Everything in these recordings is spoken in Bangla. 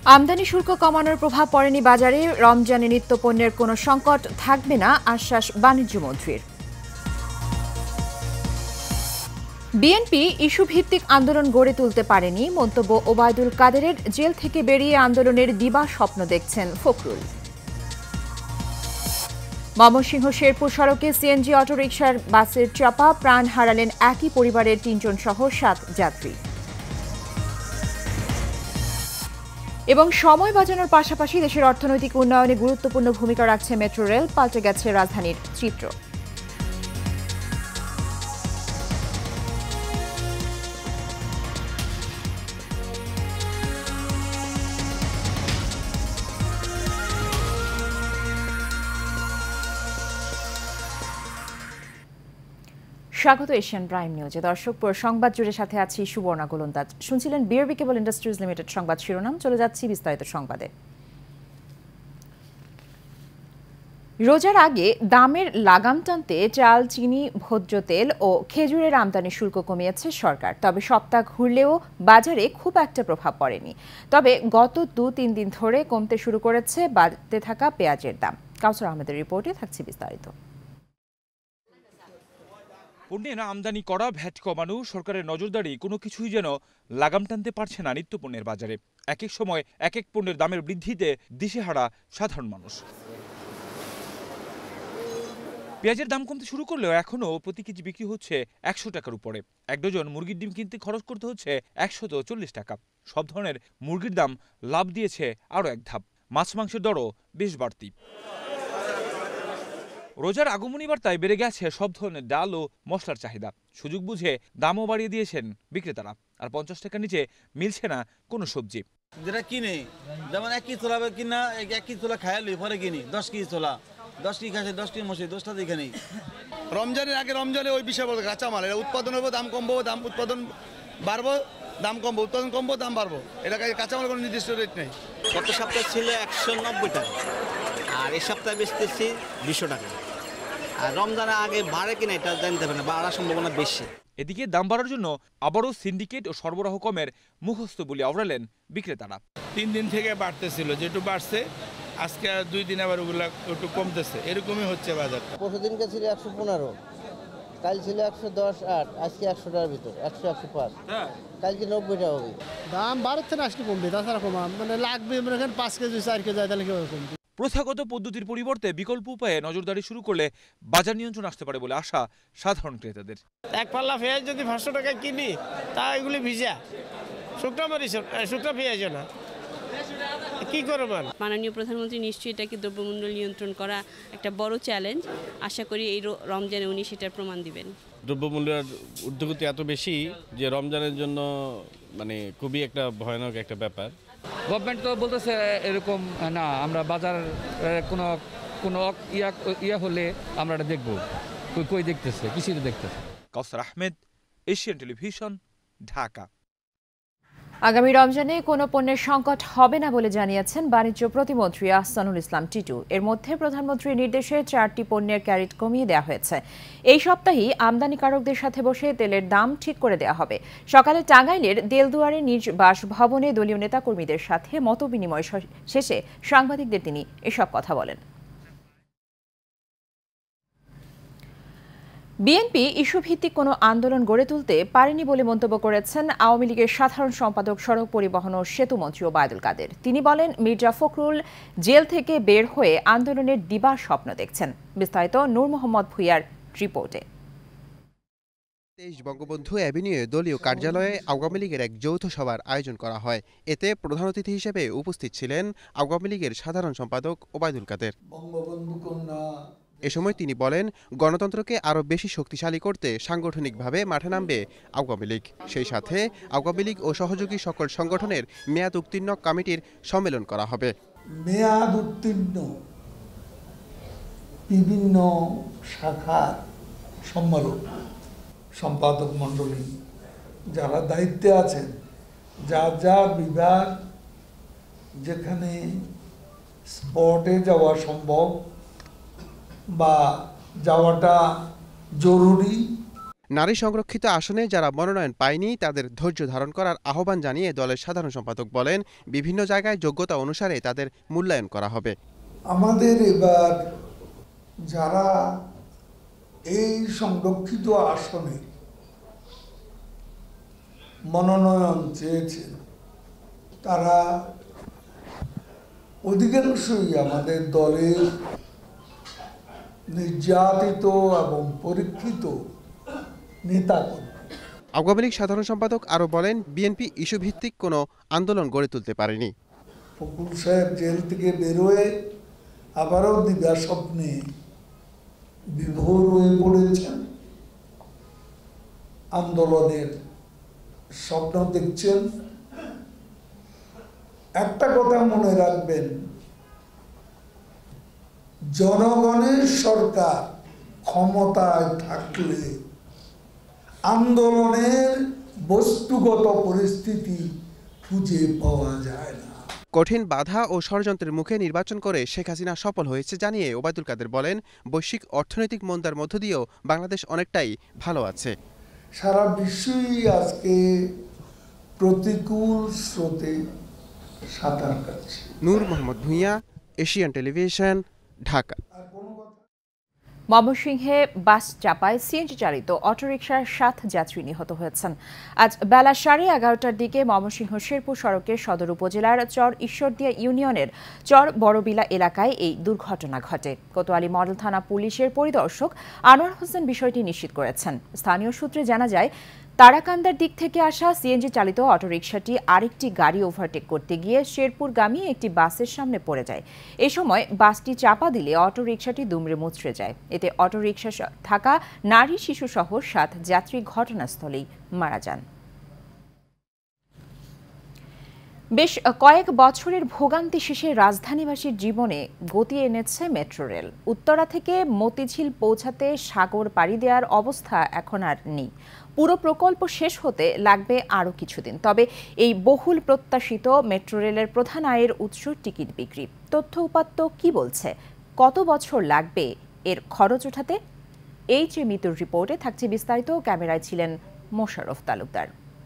আমদানি শুল্ক কমানোর প্রভাব পড়েনি বাজারে, রমজানে নিত্যপণ্যের কোনো সংকট থাকবে না আশ্বাস বাণিজ্য মন্ত্রীর। বিএনপি ইস্যুভিত্তিক আন্দোলন গড়ে তুলতে পারেনি, মন্তব্য ওবায়দুল কাদেরের। জেল থেকে বেরিয়ে আন্দোলনের দিবা স্বপ্ন দেখছেন ফখরুল। ময়মনসিংহ শেরপুর সড়কে সিএনজি অটোরিকশার বাসের চাপা, প্রাণ হারালেন একই পরিবারের ৩ জন সহ ৭ যাত্রী। এবং সময় বাঁচানোর পাশাপাশি দেশের অর্থনৈতিক উন্নয়নে গুরুত্বপূর্ণ ভূমিকা রাখছে মেট্রো রেল, পাল্টে গেছে রাজধানীর চিত্র। স্বাগত এশিয়ান প্রাইম নিউজে। দর্শক, পুরো সংবাদ জুড়ে সাথে আছি সুবর্ণা গোলন্দাজ। শুনছিলেন বিআরবি কেবল ইন্ডাস্ট্রিজ লিমিটেড সংবাদ শিরোনাম। চলে যাচ্ছি বিস্তারিত সংবাদে। রোজার আগে দামের লাগাম টানতে চাল, চিনি, ভোজ্য তেল ও খেজুরের আমদানি শুল্ক কমিয়েছে সরকার। তবে সপ্তাহ ঘুরলেও বাজারে খুব একটা প্রভাব পড়েনি। তবে গত ২-৩ দিন ধরে কমতে শুরু করেছে বাড়তে থাকা পেঁয়াজের দাম। কাউসার আহমেদের রিপোর্টে থাকছে বিস্তারিত। পণ্যের আমদানি করা, ভ্যাট কমানো, সরকারের নজরদারি কোনো কিছুই যেন লাগাম টানতে পারছে না নিত্যপণ্যের বাজারে। এক এক সময় এক এক পণ্যের দামের বৃদ্ধিতে দিশেহারা সাধারণ মানুষ। পেঁয়াজের দাম কমতে শুরু করলেও এখনও প্রতি কেজি বিক্রি হচ্ছে ১০০ টাকার উপরে। ১ ডজন মুরগির ডিম কিনতে খরচ করতে হচ্ছে ১৪০ টাকা। সব ধরনের মুরগির দাম লাভ দিয়েছে আরও এক ধাপ। মাছ মাংসের দরও বেশ বাড়তি। রোজার আগমনী বার্তায় বেড়ে গেছে সব ধরনের ডাল ও মশলার চাহিদা। সুযোগ বুঝে দামও বাড়িয়ে দিয়েছেন বিক্রেতারা। আর ৫০ টাকার নিচে মিলছে না কোনো সবজি। যেটা কিনে, যেমন ১ কেজি ছোলা কিনা, ১ কেজি ছোলা খায়ালি পরে কিনি ১০ কেজি ছোলা, ১০ কেজি খাচ্ছে, 10 কেজি মশলা, 10টা দেখে নেই। রমজানের আগে রমজানে ওই বিষয় বলতে কাঁচামাল এটা উৎপাদন হবে, দাম কমবো, দাম উৎপাদন বাড়বো, দাম কমবো, উৎপাদন কমবো, দাম বাড়বো। এটা কাঁচামাল কোনো নির্দিষ্ট রেট নেই। গত সপ্তাহে ছিল ১৯০ টাকা, আর এই সপ্তাহে বেচতেছি ২০০ টাকা। আর রমজানের আগে বাড়ে কিনা এটা জানতে পারে না, বাড়ার সম্ভাবনা বেশি। এদিকে দাম বাড়ার জন্য আবারও সিন্ডিকেট ও সরবরাহ কমের মুখস্থ বলে আওড়ালেন বিক্রেতারা। ৩ দিন থেকে বাড়তেছিল, যেটু বাড়ছে আজকে ২ দিন আবার ওগুলা একটু কমতেছে, এরকমই হচ্ছে বাজার। পরশুদিনকে ছিল ১১৫, কাল ছিল ১১০, আজকে ১০০ টাকার ভিতর, ১০০, ১০৫, কালকে ৯০ টাকা হবে। দাম বাড়ছে না, আজকে কমবে, তাছাড়া কমা মানে লাগবে, মানে ৫ কেজি ৪ কেজি যায়, তাহলে কেউ কমবে। প্রথাগত পদ্ধতির পরিবর্তে বিকল্প উপায়ে নজরদারি শুরু করলে বাজার নিয়ন্ত্রণ আসতে পারে বলে আশা সাধারণ ক্রেতাদের। এক পাল্লা পেঁয়াজ যদি ৫০০ টাকায় কিনি, তা এগুলি ভিজা শুকনা পেঁয়াজ না, কি করবেন? মাননীয় প্রধানমন্ত্রী নিশ্চয়ই এটাকে দ্রব্যমূল্য নিয়ন্ত্রণ করা একটা বড় চ্যালেঞ্জ। আশা করি এই রমজানে উনি সেটার প্রমাণ দিবেন। দ্রব্যমূল্যের ঊর্ধ্বগতি এত বেশি যে রমজানের জন্য মানে খুবই একটা ভয়ানক একটা ব্যাপার। গভর্নমেন্ট তো বলতেছে এরকম না, আমরা বাজার কোনো ইয়া হলে আমরা এটা দেখবো। কই দেখতেছে, কিছুই তো দেখতেছে। Kawsar Ahmed, Asian television, Dhaka. আগামী রমজানে কোনো পণ্যের সংকট হবে না বলে জানিয়েছেন বাণিজ্য প্রতিমন্ত্রী আহসানুল ইসলাম টিটু। এর মধ্যে প্রধানমন্ত্রীর নির্দেশে 4টি পণ্যের ক্যারেট কমিয়ে দেওয়া হয়েছে। এই সপ্তাহেই আমদানিকারকদের সাথে বসে তেলের দাম ঠিক করে দেওয়া হবে। সকালে টাঙ্গাইলের দেলদুয়ারে নিজ বাসভবনে দলীয় নেতাকর্মীদের সাথে মতবিনিময় শেষে সাংবাদিকদের তিনি এসব কথা বলেন। বিএনপি ইস্যুভিত্তিক কোনো আন্দোলন গড়ে তুলতে পারেনি বলে মন্তব্য করেছেন আওয়ামী লীগের সাধারণ সম্পাদক, সড়ক পরিবহন ও সেতুমন্ত্রী ওবায়দুল কাদের। তিনি বলেন, মির্জা ফখরুল জেল থেকে বের হয়ে আন্দোলনের দিবার স্বপ্ন দেখছেন। বিস্তারিত নূর মোহাম্মদ ভুইয়ার রিপোর্টে। ২৩ বঙ্গবন্ধু অ্যাভিনিউয়ে দলীয় কার্যালয়ে আওয়ামী লীগের এক যৌথ সভার আয়োজন করা হয়। এতে প্রধান অতিথি হিসেবে উপস্থিত ছিলেন আওয়ামী লীগের সাধারণ সম্পাদক ওবায়দুল কাদের। এ সময় তিনি বলেন, গণতন্ত্রকে আরও বেশি শক্তিশালী করতে সাংগঠনিকভাবে মাঠে নামবে আওয়ামী লীগ। সেই সাথে আওয়ামী লীগ ও সহযোগী সকল সংগঠনের মেয়াদ উত্তীর্ণ কমিটির সম্মেলন করা হবে। মেয়াদ উত্তীর্ণ বিভিন্ন শাখার সম্মেলন, সম্পাদক মণ্ডলী যারা দায়িত্বে আছেন, যা বিভাগ যেখানে স্পটে যাওয়া সম্ভব বা যাওয়াটা জরুরি। নারী সংরক্ষিত আসনে যারা মনোনয়ন পায়নি তাদের ধৈর্য ধারণ করার আহ্বান জানিয়ে দলের সাধারণ সম্পাদক বলেন, বিভিন্ন জায়গায় যোগ্যতা অনুসারে তাদের মূল্যায়ন করা হবে। আমাদের এবার যারা এই সংরক্ষিত আসনে মনোনয়ন চেয়েছেন তারা অধিকাংশই আমাদের দলের নির্যাতিত এবং পরীক্ষিত নেতাকর্মী। আওয়ামী লীগ সাধারণ সম্পাদক আরও বলেন, বিএনপি ইস্যুভিত্তিক কোনো আন্দোলন গড়ে তুলতে পারেনি। ফখরুল সাহেব জেল থেকে বেরোয় আবারও দিবা স্বপ্নে বিভোর হয়ে পড়েছেন, আন্দোলনের স্বপ্ন দেখছেন। একটা কথা মনে রাখবেন, জনগণের সরকার ক্ষমতায় থাকলে আন্দোলনের বস্তুগত পরিস্থিতি খুঁজে পাওয়া যায় না। কঠিন বাধা ও ষড়যন্ত্রের মুখে নির্বাচন করে শেখ হাসিনা সফল হয়েছে জানিয়ে ওবায়দুল কাদের বলেন, বৈশ্বিক অর্থনৈতিক মন্দার মধ্য দিয়েও বাংলাদেশ অনেকটাই ভালো আছে। সারা বিশ্বই আজকে প্রতিকূল স্রোতে সাঁতার কাটছে। Nur Mohammad Bhuiyan, Asian television, Dhaka. ময়মনসিংহে বাস চাপায় সিএনজি চালিত অটোরিকশার 7 যাত্রী নিহত হয়েছেন। আজ বেলা 11:30টার দিকে ময়মনসিংহ শেরপুর সড়কের সদর উপজেলার চর ঈশ্বরদিয়া ইউনিয়নের চর বড়বিলা এলাকায় এই দুর্ঘটনা ঘটে। কোতোয়ালী মডেল থানা পুলিশের পরিদর্শক আনোয়ার হোসেন বিষয়টি নিশ্চিত করেছেন। স্থানীয় সূত্রে জানা যায়, তারাকান্দার দিক থেকে আসা সিএনজি চালিত অটোরিকশাটি আরেকটি গাড়ি ওভারটেক করতে গিয়ে শেরপুরগামী একটি বাসের সামনে পড়ে যায়। এ সময় বাসটি চাপা দিলে অটোরিকশাটি দুমড়ে মুচড়ে যায়। এতে অটোরিকশা থাকা নারী শিশু সহ 7 যাত্রী ঘটনাস্থলেই মারা যান। বেশ কয়েক বছরের ভোগান্তি শেষে রাজধানীবাসীর জীবনে গতি এনেছে মেট্রো রেল। উত্তরা থেকে মতিঝিল পৌঁছাতে সাগর পাড়ি দেওয়ার অবস্থা এখন আর নেই। পুরো প্রকল্প শেষ হতে লাগবে আরও কিছুদিন। তবে এই বহুল প্রত্যাশিত মেট্রো রেলের প্রধান আয়ের উৎস টিকিট বিক্রি। তথ্য উপাত্ত কি বলছে, কত বছর লাগবে এর খরচ ওঠাতে? এই যে মিতুর রিপোর্টে থাকছে বিস্তারিত। ক্যামেরায় ছিলেন মোশাররফ তালুকদার।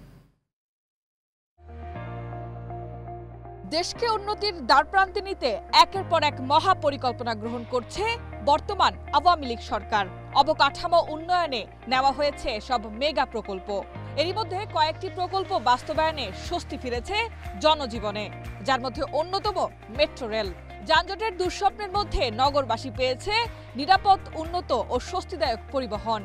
দেশকে উন্নতির দ্বারপ্রান্তে নিতে একের পর এক মহাপরিকল্পনা গ্রহণ করছে বর্তমান আওয়ামী লীগ সরকার। অবকাঠামো উন্নয়নে নেওয়া হয়েছে সব মেগা প্রকল্প। এরই মধ্যে কয়েকটি প্রকল্প বাস্তবায়নে স্বস্তি ফিরেছে জনজীবনে, যার মধ্যে অন্যতম মেট্রো রেল। যানজটের দুঃস্বপ্নের মধ্যে নগরবাসী পেয়েছে নিরাপদ, উন্নত ও স্বস্তিদায়ক পরিবহন।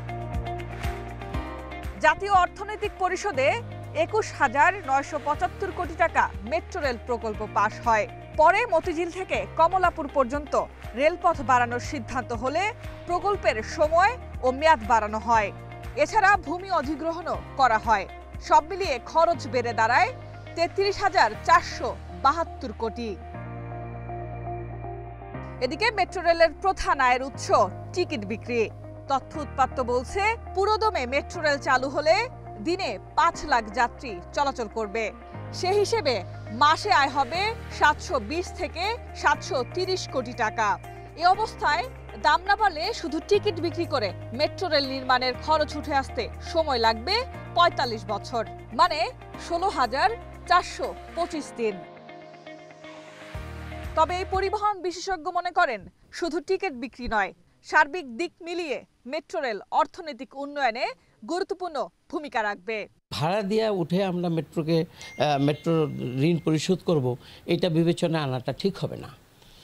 জাতীয় অর্থনৈতিক পরিষদে 21,975 কোটি টাকা মেট্রো রেল প্রকল্প পাশ হয়। পরে মতিঝিল থেকে কমলাপুর পর্যন্ত রেলপথ বাড়ানোর সিদ্ধান্ত হলে প্রকল্পের সময় ও মেয়াদ বাড়ানো হয়। এছাড়া ভূমি অধিগ্রহণও করা হয়। সব মিলিয়ে খরচ বেড়ে দাঁড়ায় 33,472 কোটি। এদিকে মেট্রো রেলের প্রধান আয়ের উৎস টিকিট বিক্রি। তথ্য উৎপাত্ত বলছে, পুরোদমে মেট্রো রেল চালু হলে দিনে 5 লাখ যাত্রী চলাচল করবে। সে হিসেবে মাসে আয় হবে 720 থেকে 730 কোটি টাকা। এই অবস্থায় দাম না বাড়লে শুধু টিকিট বিক্রি করে মেট্রো রেল নির্মাণের খরচ উঠে আসতে সময় লাগবে 45 বছর, মানে 16,425 দিন। তবে এই পরিবহন বিশেষজ্ঞ মনে করেন, শুধু টিকিট বিক্রি নয়, সার্বিক দিক মিলিয়ে মেট্রো রেল অর্থনৈতিক উন্নয়নে গুরুত্বপূর্ণ ভূমিকা রাখবে। ভাড়া দিয়ে উঠে আমরা মেট্রো ঋণ পরিশোধ করব, এটা বিবেচনা আনাটা ঠিক হবে না।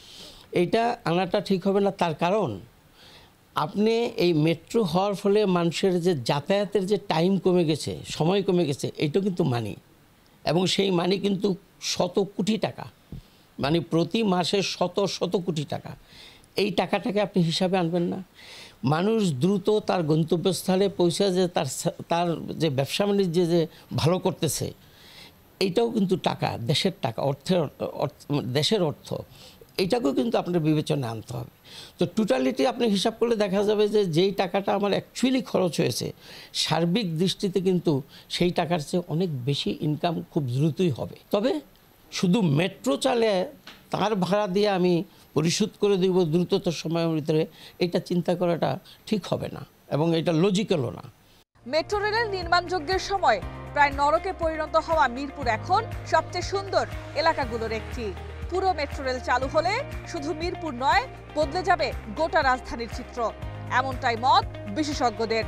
তার কারণ আপনি এই মেট্রো হওয়ার ফলে মানুষের যে যাতায়াতের যে টাইম কমে গেছে, সময় কমে গেছে, এটা কিন্তু মানি, এবং সেই মানি কিন্তু শত কোটি টাকা, মানে প্রতি মাসে শত কোটি টাকা। এই টাকাটাকে আপনি হিসাবে আনবেন না। মানুষ দ্রুত তার গন্তব্যস্থলে পৌঁছে যে তার যে ব্যবসা বাণিজ্য যে ভালো করতেছে, এইটাও কিন্তু টাকা, দেশের টাকা, দেশের অর্থ, এইটাকেও কিন্তু আপনার বিবেচনায় আনতে হবে। তো টোটালিটি আপনি হিসাব করলে দেখা যাবে যে যেই টাকাটা আমার অ্যাকচুয়ালি খরচ হয়েছে, সার্বিক দৃষ্টিতে কিন্তু সেই টাকার চেয়ে অনেক বেশি ইনকাম খুব দ্রুতই হবে। তবে শুধু মেট্রো চালে তার ভাড়া দিয়ে আমি পরিশোধ করে দেব দ্রুততর সময়ের ভিতরে, এটা চিন্তা করাটা ঠিক হবে না, এবং এটা লজিক্যালও না। মেট্রো রেলের নির্মাণযজ্ঞের সময় প্রায় নরকে পরিণত হওয়া মিরপুর এখন সবচেয়ে সুন্দর এলাকাগুলোর একটি। পুরো মেট্রো রেল চালু হলে শুধু মিরপুর নয়, বদলে যাবে গোটা রাজধানীর চিত্র, এমনটাই মত বিশেষজ্ঞদের।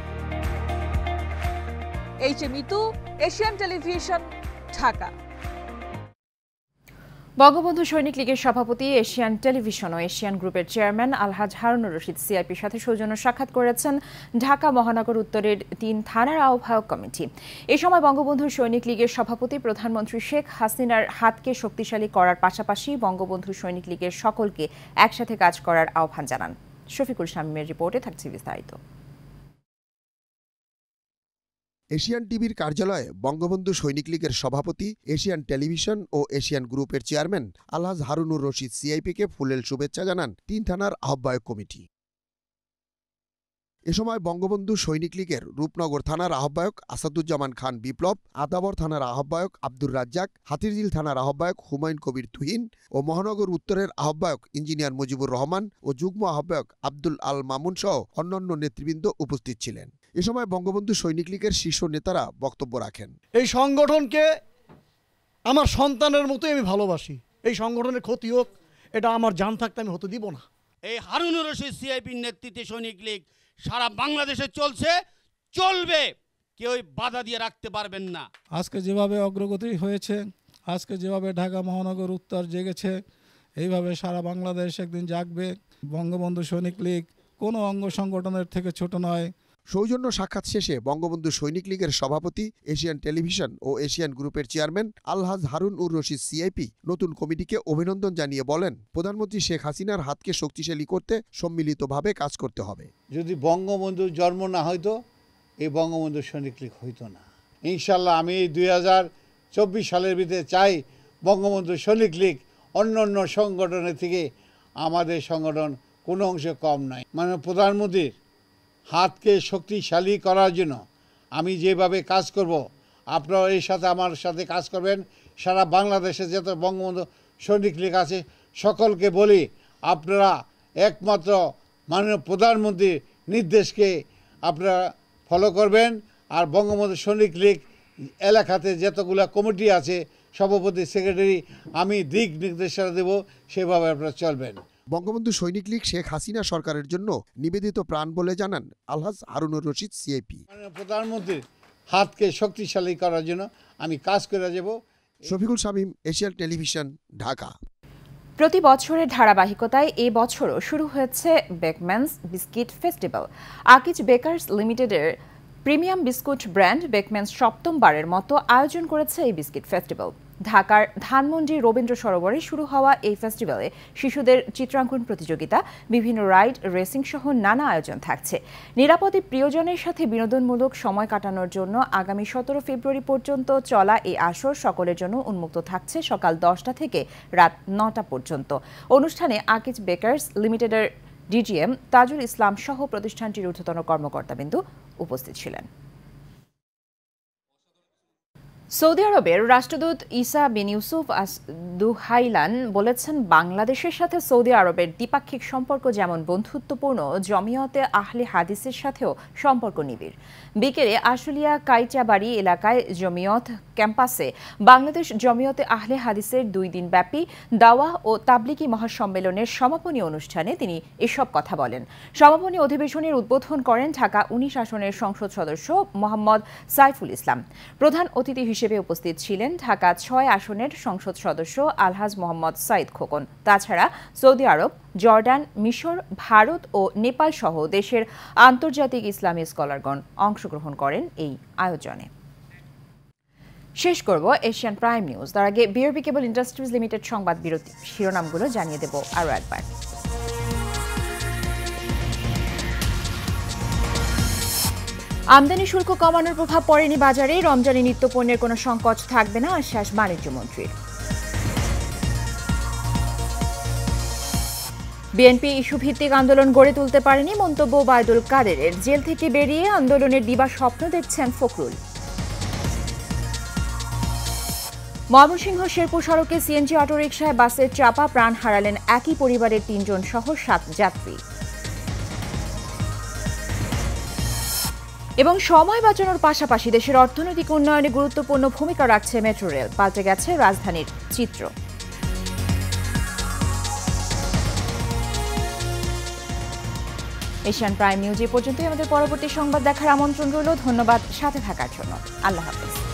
H Mitu, Asian television, Dhaka. Bangabandhu সৈনিক লীগের সভাপতি, এশিয়ান টেলিভিশন ও এশিয়ান গ্রুপের চেয়ারম্যান আলহাজ হারুনুর রশিদ সিআইপির সাথে সৌজন্য সাক্ষাৎ করেছেন ঢাকা মহানগর উত্তরের ৩ থানার আহ্বায়ক কমিটি। এ সময় বঙ্গবন্ধু সৈনিক লীগের সভাপতি প্রধানমন্ত্রী শেখ হাসিনার হাতকে শক্তিশালী করার পাশাপাশি বঙ্গবন্ধু সৈনিক লীগের সকলকে একসাথে কাজ করার আহ্বান জানান। শফিকুল শামীমের রিপোর্টে থাকছে বিস্তারিত। এশিয়ান টিভির কার্যালয়ে বঙ্গবন্ধু সৈনিক লীগের সভাপতি, এশিয়ান টেলিভিশন ও এশিয়ান গ্রুপের চেয়ারম্যান আলহাজ হারুনুর রশিদ সিআইপিকে ফুলেল শুভেচ্ছা জানান ৩ থানার আহ্বায়ক কমিটি। এ সময় বঙ্গবন্ধু সৈনিক লীগের রূপনগর থানার আহ্বায়ক আসাদুজ্জামান খান বিপ্লব, আদাবর থানার আহ্বায়ক আব্দুর রাজ্জাক, হাতিরঝিল থানার আহ্বায়ক হুমায়ুন কবির তুহিন ও মহানগর উত্তরের আহ্বায়ক ইঞ্জিনিয়ার মুজিবুর রহমান ও যুগ্ম আহ্বায়ক আব্দুল আল মামুন সহ অন্যান্য নেতৃবৃন্দ উপস্থিত ছিলেন। এ সময় বঙ্গবন্ধু সৈনিক লীগের শীর্ষ নেতারা বক্তব্য রাখেন। এই সংগঠনকে আমার সন্তানের মতোই আমি ভালোবাসি। এই সংগঠনের ক্ষতি হোক, এটা আমার জান থাকতে আমি হতে দিব না। এই হারুনুর রশিদ সিআইপির নেতৃত্বে সৈনিক লীগ সারা বাংলাদেশে চলছে, চলবে, কেউ বাধা দিয়ে রাখতে পারবেন না। আজকে যেভাবে অগ্রগতি হয়েছে, আজকে যেভাবে ঢাকা মহানগর উত্তর জেগেছে, এইভাবে সারা বাংলাদেশ একদিন জাগবে। বঙ্গবন্ধু সৈনিক লীগ কোনো অঙ্গ সংগঠনের থেকে ছোট নয়। সৌজন্য সাক্ষাৎ শেষে বঙ্গবন্ধু সৈনিক লীগের সভাপতি, এশিয়ান টেলিভিশন ও এশিয়ান গ্রুপের চেয়ারম্যান আলহাজ হারুনুর রশিদ সিআইপি নতুন কমিটিকে অভিনন্দন জানিয়ে বলেন, প্রধানমন্ত্রী শেখ হাসিনার হাতকে শক্তিশালী করতে সম্মিলিতভাবে কাজ করতে হবে। যদি বঙ্গবন্ধুর জন্ম না হইতো, এই বঙ্গবন্ধু সৈনিক লীগ হইতো না। ইনশাল্লাহ আমি এই 2024 সালের ভিতরে চাই বঙ্গবন্ধু সৈনিক লীগ অন্য অন্য সংগঠনের থেকে আমাদের সংগঠন কোনো অংশে কম নাই। মানে প্রধানমন্ত্রীর হাতকে শক্তিশালী করার জন্য আমি যেভাবে কাজ করব, আপনারা এর সাথে আমার সাথে কাজ করবেন। সারা বাংলাদেশে যত বঙ্গবন্ধু সৈনিক লীগ আছে সকলকে বলি, আপনারা একমাত্র মাননীয় প্রধানমন্ত্রীর নির্দেশকে আপনারা ফলো করবেন। আর বঙ্গবন্ধু সৈনিক লীগ এলাকাতে যতগুলো কমিটি আছে, সভাপতি, সেক্রেটারি, আমি দিক নির্দেশনা দেব, সেভাবে আপনারা চলবেন। বঙ্গবন্ধু সৈনিক লীগ শেখ হাসিনা সরকারের জন্য নিবেদিত প্রাণ বলে জানান আলহাজ হারুনুর রশিদ সিআইপি। প্রধানমন্ত্রীর হাতকে শক্তিশালী করার জন্য আমি কাজ করে যাব। Shafiqul Shamim, Asian television, Dhaka. প্রতি বছরের ধারাবাহিকতায় এ বছরও শুরু হয়েছে Bakemans biscuit festival. Akij bakers লিমিটেডের প্রিমিয়াম বিস্কুট ব্র্যান্ড বেকম্যানস ৭ম-বারের মতো আয়োজন করেছে এই বিস্কিট ফেস্টিভ্যাল। ঢাকার ধানমন্ডি রবীন্দ্র সরোবরে শুরু হওয়া এই ফেস্টিভ্যালে শিশুদের চিত্রাঙ্কন প্রতিযোগিতা, বিভিন্ন রাইড, রেসিং সহ নানা আয়োজন থাকছে। নিরাপদে প্রিয়জনের সাথে বিনোদনমূলক সময় কাটানোর জন্য আগামী ১৭ ফেব্রুয়ারি পর্যন্ত চলা এই আসর সকলের জন্য উন্মুক্ত থাকছে সকাল ১০টা থেকে রাত ৯টা পর্যন্ত। অনুষ্ঠানে আকিজ বেকার্স লিমিটেডের ডিজিএম তাজুল ইসলাম সহ প্রতিষ্ঠানটির ঊর্ধ্বতন কর্মকর্তাবৃন্দ উপস্থিত ছিলেন। সৌদি আরবের রাষ্ট্রদূত ইসা বিন ইউসুফ দুহাইলান বলেছেন, বাংলাদেশের সাথে সৌদি আরবের দ্বিপাক্ষিক সম্পর্ক যেমন বন্ধুত্বপূর্ণ, জমিয়তে আহলে হাদিসের সাথেও সম্পর্ক নিবিড়। বিকেলে আশুলিয়া কাইচাবাড়ি এলাকায় জমিয়ত ক্যাম্পাসে বাংলাদেশ জমিয়তে আহলে হাদিসের 2 দিনব্যাপী দাওয়া ও তাবলিগি মহাসম্মেলনের সমাপনী অনুষ্ঠানে তিনি এসব কথা বলেন। সমাপনী অধিবেশনের উদ্বোধন করেন ঢাকা 19 আসনের সংসদ সদস্য মোহাম্মদ সাইফুল ইসলাম। প্রধান অতিথি হিসেবে উপস্থিত ছিলেন ঢাকা 6 আসনের সংসদ সদস্য আলহাজ মোহাম্মদ সাইদ খোকন। তাছাড়া সৌদি আরব, জর্ডান, মিশর, ভারত ও নেপাল সহ দেশের আন্তর্জাতিক ইসলামী স্কলারগণ অংশগ্রহণ করেন এই আয়োজনে। শেষ করব এশিয়ান প্রাইম নিউজ। তার আগে বিআরবি কেবল ইন্ডাস্ট্রিজ লিমিটেড সংবাদ বিরতি। শিরোনামগুলো জানিয়ে দেব আরও একবার। আমদানি শুল্ক কমানোর প্রভাব পড়েনি বাজারে, রমজানি নিত্যপণ্যের কোনো সংকট থাকবে না, আশ্বাস বাণিজ্যমন্ত্রীর। বিএনপি ইস্যুভিত্তিক আন্দোলন গড়ে তুলতে পারেনি, মন্তব্য ওবায়দুল কাদেরের। জেল থেকে বেরিয়ে আন্দোলনের দিবা স্বপ্ন দেখছেন ফখরুল। ময়মনসিংহ শেরপুর সড়কে সিএনজি অটোরিকশায় বাসের চাপা, প্রাণ হারালেন একই পরিবারের 3 জন সহ 7 যাত্রী। এবং সময় বাঁচানোর পাশাপাশি দেশের অর্থনৈতিক উন্নয়নে গুরুত্বপূর্ণ ভূমিকা রাখছে মেট্রো রেল। পাল্টে গেছে রাজধানীর চিত্র। এশিয়ান প্রাইম নিউজ এ পর্যন্তই। আমাদের পরবর্তী সংবাদ দেখার আমন্ত্রণ রইল। ধন্যবাদ সাথে থাকার জন্য। আল্লাহ হাফেজ।